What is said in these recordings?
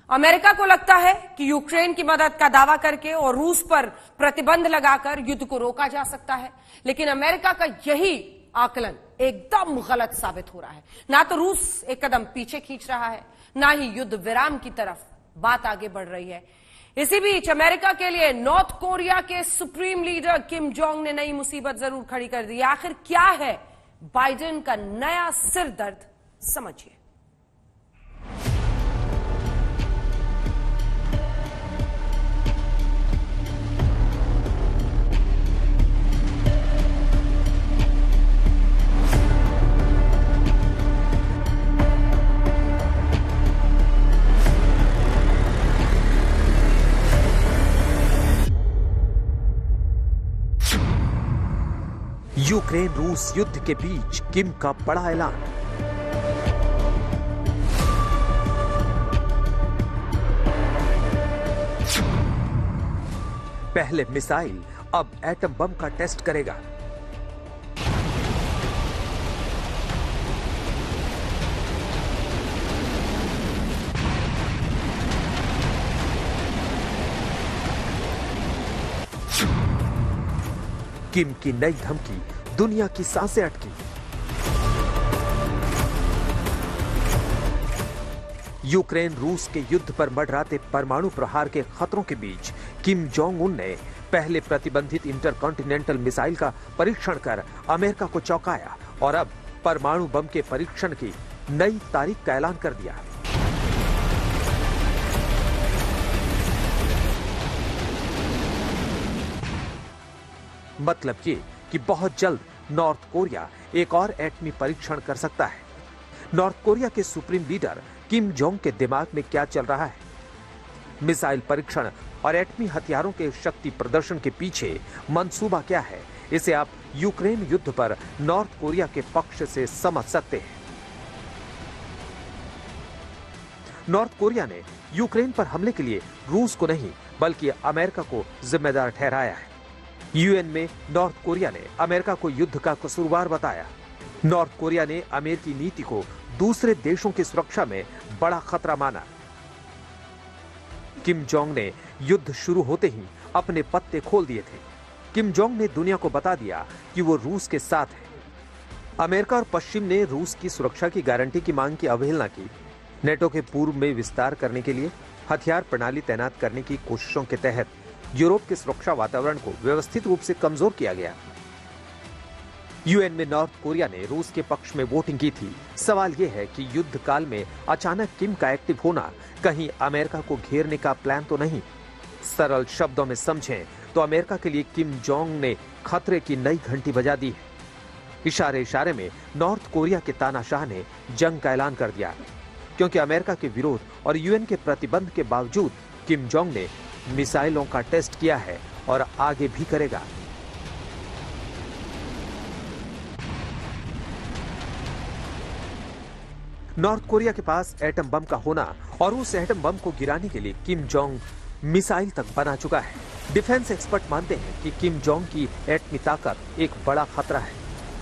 America को लगता है कि यूक्रेन की मदद का दावा करके और रूस पर प्रतिबंध लगाकर युद्ध को रोका जा सकता है, लेकिन अमेरिका का यही आकलन एकदम गलत साबित हो रहा है। ना तो रूस एक कदम पीछे खींच रहा है, ना ही युद्ध विराम की तरफ बात आगे बढ़ रही है। इसी बीच अमेरिका के लिए नॉर्थ कोरिया के सुप्रीम लीडर किम जोंग ने नई मुसीबत जरूर खड़ी कर दी। आखिर क्या है बाइडेन का नया सिरदर्द, समझिए। यूक्रेन रूस युद्ध के बीच किम का बड़ा ऐलान। पहले मिसाइल अब एटम बम का टेस्ट करेगा। किम की नई धमकी, दुनिया की सांसें अटकी। यूक्रेन रूस के युद्ध पर मंडराते परमाणु प्रहार के खतरों के बीच किम जोंग उन ने पहले प्रतिबंधित इंटरकॉन्टिनेंटल मिसाइल का परीक्षण कर अमेरिका को चौंकाया और अब परमाणु बम के परीक्षण की नई तारीख का ऐलान कर दिया। मतलब ये कि बहुत जल्द नॉर्थ कोरिया एक और एटमी परीक्षण कर सकता है। नॉर्थ कोरिया के सुप्रीम लीडर किम जोंग के दिमाग में क्या चल रहा है? मिसाइल परीक्षण और एटमी हथियारों के शक्ति प्रदर्शन के पीछे मंसूबा क्या है? इसे आप यूक्रेन युद्ध पर नॉर्थ कोरिया के पक्ष से समझ सकते हैं। नॉर्थ कोरिया ने यूक्रेन पर हमले के लिए रूस को नहीं बल्कि अमेरिका को जिम्मेदार ठहराया है। यूएन में नॉर्थ कोरिया ने अमेरिका को युद्ध का कसूरवार बताया। नॉर्थ कोरिया ने अमेरिकी नीति को दूसरे देशों की सुरक्षा में बड़ा खतरा माना। किम जोंग ने युद्ध शुरू होते ही अपने पत्ते खोल दिए थे। किम जोंग ने दुनिया को बता दिया कि वो रूस के साथ है। अमेरिका और पश्चिम ने रूस की सुरक्षा की गारंटी की मांग की अवहेलना की। नेटो के पूर्व में विस्तार करने के लिए हथियार प्रणाली तैनात करने की कोशिशों के तहत यूरोप के सुरक्षा वातावरण को व्यवस्थित रूप से कमजोर किया गया। यूएन में नॉर्थ कोरिया ने रूस के पक्ष में वोटिंग की थी। सवाल यह है कि युद्ध काल में अचानक किम का एक्टिव होना कहीं अमेरिका को घेरने का प्लान तो नहीं। सरल शब्दों में समझें तो अमेरिका के लिए किम जोंग ने खतरे की नई घंटी बजा दी है। इशारे इशारे में नॉर्थ कोरिया के तानाशाह ने जंग का ऐलान कर दिया, क्योंकि अमेरिका के विरोध और यूएन के प्रतिबंध के बावजूद किम जोंग ने मिसाइलों का टेस्ट किया है और आगे भी करेगा। नॉर्थ कोरिया के पास एटम बम का होना और उस एटम बम को गिराने के लिए किम जोंग मिसाइल तक बना चुका है। डिफेंस एक्सपर्ट मानते हैं कि किम जोंग की एटमी ताकत एक बड़ा खतरा है।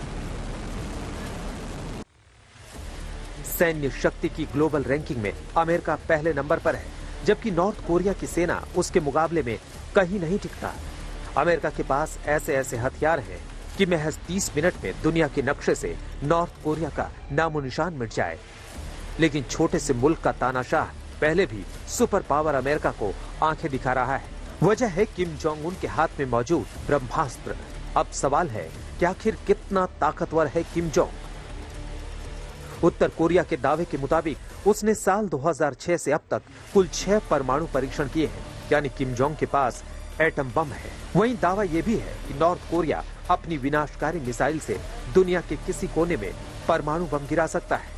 सैन्य शक्ति की ग्लोबल रैंकिंग में अमेरिका पहले नंबर पर है, जबकि नॉर्थ कोरिया की सेना उसके मुकाबले में कहीं नहीं टिकता। अमेरिका के पास ऐसे ऐसे हथियार हैं कि महज 30 मिनट में दुनिया के नक्शे से नॉर्थ कोरिया का नामो निशान मिट जाए। लेकिन छोटे से मुल्क का तानाशाह पहले भी सुपर पावर अमेरिका को आंखें दिखा रहा है। वजह है किम जोंग उन के हाथ में मौजूद ब्रह्मास्त्र। अब सवाल है कि आखिर कितना ताकतवर है किम जोंग? उत्तर कोरिया के दावे के मुताबिक उसने साल 2006 से अब तक कुल 6 परमाणु परीक्षण किए हैं, यानी किम जोंग के पास एटम बम है। वहीं दावा यह भी है कि नॉर्थ कोरिया अपनी विनाशकारी मिसाइल से दुनिया के किसी कोने में परमाणु बम गिरा सकता है।